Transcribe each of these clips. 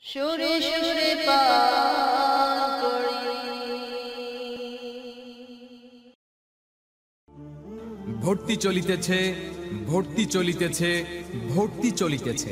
সুরে সুরে পান করি। ভর্তি চলিতেছে, ভর্তি চলিতেছে, ভর্তি চলিতেছে।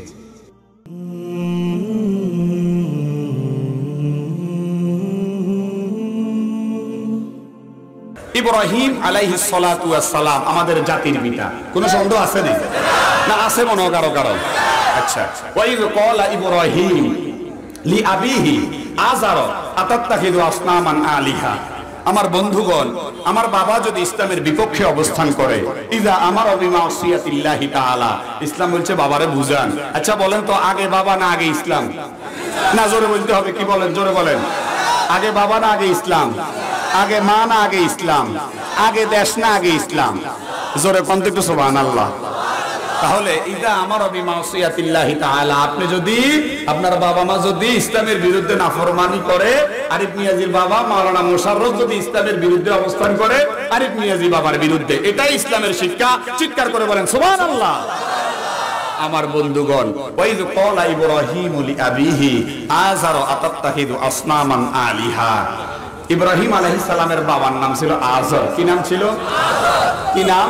ইব্রাহিম আলাইহিস সালাতু ওয়াস সালাম আমাদের জাতির পিতা। কোনো সন্দেহ আছে না আছে মনে কারো কারো? আচ্ছা, ওয়াইদ ক্বালা ইব্রাহিম লি আবিহি আযার আতাত্তাখিযু আসনামান আলিহা। আমার বন্ধুগণ, আমার বাবা যদি ইসলামের বিপক্ষে অবস্থান করে, ইযা আমারা বিমাসিয়াতিল্লাহি তাআলা, ইসলাম বলছে বাবারে বুঝান। আচ্ছা বলেন তো, আগে বাবা না আগে ইসলাম? না, জোরে বলতে হবে। কি বলেন? জোরে বলেন। আগে বাবা না আগে ইসলাম? আগে মা না আগে ইসলাম? আগে দেশ না আগে ইসলাম? জোরে কোনতে একটু সুবহানাল্লাহ। তাহলে ইদা আমারা বিমাসিয়াতিল্লাহি তাআলা, আপনি যদি, আপনার বাবা মা যদি ইসলামের বিরুদ্ধে নাফরমানি করে, আরিফ নিয়াজির বাবা মাওলানা মোশাররফ যদি ইসলামের বিরুদ্ধে অবস্থান করে, আরিফ নিয়াজি বাবার বিরুদ্ধে, এটাই ইসলামের শিক্ষা। চিৎকার করে বলেন সুবহানাল্লাহ। আমার বন্ধুগণ, ওয়াইদ ক্বালা ইব্রাহিম লি আবিহি আযার আতাত্তাখিযু আসনামান আলিহা। ইব্রাহিম আলাইহিস সালামের বাবার নাম ছিল আযর। কি নাম ছিল? কি নাম?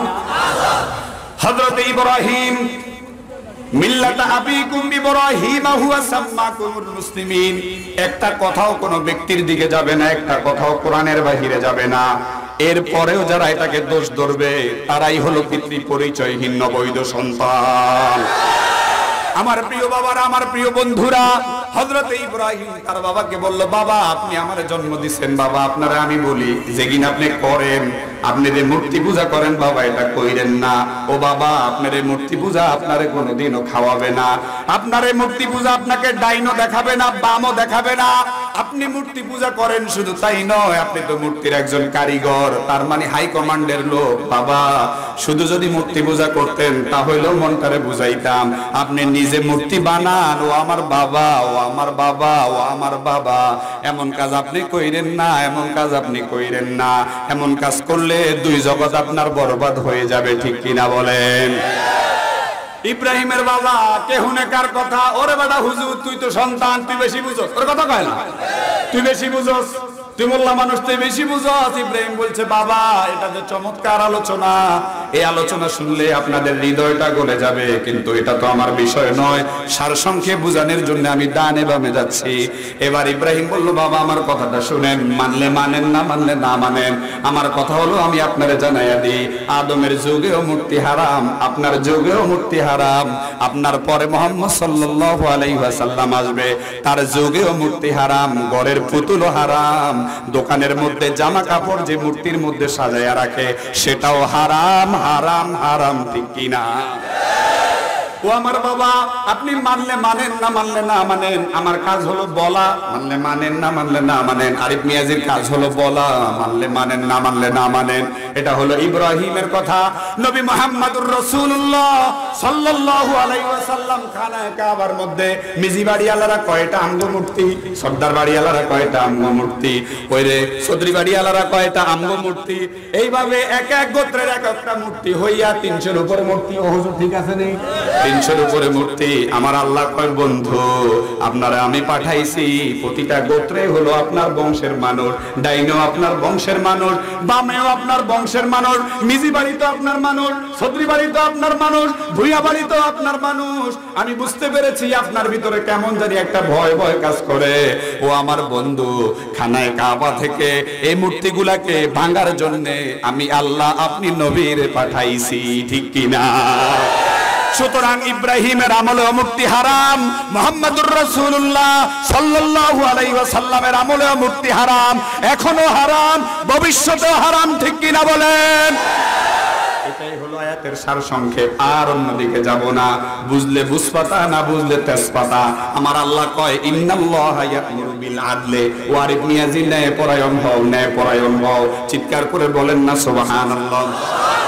হযরত ইব্রাহিম মিল্লাতা আবিকুম ইব্রাহিম হুয়া সাম্মাকুমুল মুসলিমিন। একটা কথাও কোনো ব্যক্তির দিকে যাবে না, একটা কথাও কোরআনের বাহিরে যাবে না। এরপরেও যারা এটাকে দোষ ধরবে, তারাই হলো পিতৃ পরিচয়হীন নবৈধ সন্তান। আমার প্রিয় বাবারা, আমার প্রিয় বন্ধুরা, হযরত ইব্রাহিম তার বাবাকে বলল, বাবা আপনি আমার জন্ম দিচ্ছেন, বাবা আপনারা আমি বলি যে কিনা আপনি করেন, আপনি যে মূর্তি পূজা করেন, বাবা এটা কইরেন না। ও বাবা, আপনার এই মূর্তি পূজা আপনারে কোনোদিনও খাওয়াবে না। আপনার এই মূর্তি পূজা আপনাকে ডাইনও দেখাবে না, বামও দেখাবে না। আপনি মূর্তি পূজা করেন, শুধু তাই নয়, আপনি তো মূর্তির একজন কারিগর, তার মানে হাই কমান্ডের লোক। বাবা শুধু যদি মূর্তি পূজা করতেন তাহলেও মনটারে বুঝাইতাম। আপনি নিজে মূর্তি বানান, ও আমার বাবা, ও আমার বাবা, ও আমার বাবা। এমন কাজ আপনি কইরেন না, এমন কাজ আপনি কইরেন না। এমন কাজ করলে দুই জগৎ আপনার বরবাদ হয়ে যাবে। ঠিক কিনা বলেন? ইব্রাহিমের বাবা কেহুনে কার কথা? ওরে বেটা হুজুর, তুই তো সন্তান, তুই বেশি বুঝোস। ওর কথা কয় না, তুই বেশি বুঝোস, তুই মোল্লা মানুষ, তুই বেশি বুঝোস। ইব্রাহিম বলছে, বাবা এটা যে চমৎকার আলোচনা, এই আলোচনা শুনলে আপনাদের হৃদয়টা গলে যাবে, কিন্তু এটা তো আমার বিষয় নয়। সারসংক্ষেপে বুঝানোর জন্য আমি ডানে বামে যাচ্ছি। এবার ইব্রাহিম বলল, বাবা আমার কথাটা শুনেন, মানলে মানেন, না মানলে না মানেন। আমার কথা হলো, আমি আপনারে জানাইয়া দিই, আদমের যুগেও মূর্তি হারাম, আপনার যুগেও মূর্তি হারাম, আপনার পরে মুহাম্মদ সাল্লাল্লাহু আলাইহি ওয়াসাল্লাম আসবে, তার যুগেও মূর্তি হারাম, ঘরের পুতুলও হারাম, দোকানের মধ্যে জামা কাপড় যে মূর্তির মধ্যে সাজায়া রাখে সেটাও হারাম, হারাম, হারাম। ঠিক কিনা? ও আমার বাবা, আপনি মানলে মানেন, না মানলে না মানেন। আমার কাজ হলো বলা, মানলে মানেন, না মানলে না মানেন। আরিফ নিয়াজির কাজ হলো বলা, মানলে মানেন, না মানলে না মানেন। এটা হলো ইব্রাহিমের কথা। নবী মুহাম্মদুর রাসূলুল্লাহ সাল্লাল্লাহু আলাইহি ওয়াসাল্লাম খানায়ে কাবার মধ্যে মিজি বাড়িওয়ালারা কয়টা আমগো মূর্তি, সর্দার বাড়িওয়ালারা কয়টা আমগো মূর্তি, ওইরে চৌধুরী বাড়িওয়ালারা কয়টা আমগো মূর্তি। এইভাবে এক এক গোত্রের এক একটা মূর্তি হইয়া 300-এর উপরে মূর্তি। ও হুজুর ঠিক আছে নি? 300-এর উপরে মূর্তি। আমার আল্লাহ কয়, বন্ধু আপনারা আমি পাঠাইছি, প্রতিটা গোত্রে হলো আপনার বংশের মানুষ, ডাইনেও আপনার বংশের মানুষ, বামেও আপনার বংশের মানুষ, মিজি বাড়িতে আপনার মানুষ, চৌধুরী বাড়িতে আপনার মানুষ, ভুইয়া বাড়িতে আপনার মানুষ। আমি বুঝতে পেরেছি আপনার ভিতরে কেমন জানি একটা ভয় ভয় কাজ করে। ও আমার বন্ধু, খানায়ে কাবা থেকে এই মূর্তিগুলাকে ভাঙার জন্য আমি আল্লাহ আপনি নবীর পাঠাইছি। ঠিক কিনা? সুতরাং ইব্রাহিমের আমলে মূর্তি হারাম, মুহাম্মদুর রাসূলুল্লাহ সাল্লাল্লাহু আলাইহি ওয়াসাল্লামের আমলে মূর্তি হারাম, এখনো হারাম, ভবিষ্যতেও হারাম। ঠিক কিনা বলেন? এটাই হলো আয়াতের সারসংক্ষেপ। আর অন্যদিকে যাব না। বুঝলে বুঝপাতা, না বুঝলে তেজপাতা। আমার আল্লাহ কয়, ইন্নাল্লাহা ইয়া'মুরু বিল আদলি ওয়া আরিফ নিয়াজি, ন্যায় পরায়ণ হও, ন্যায় পরায়ণ হও। চিৎকার করে বলেন না সুবহানাল্লাহ।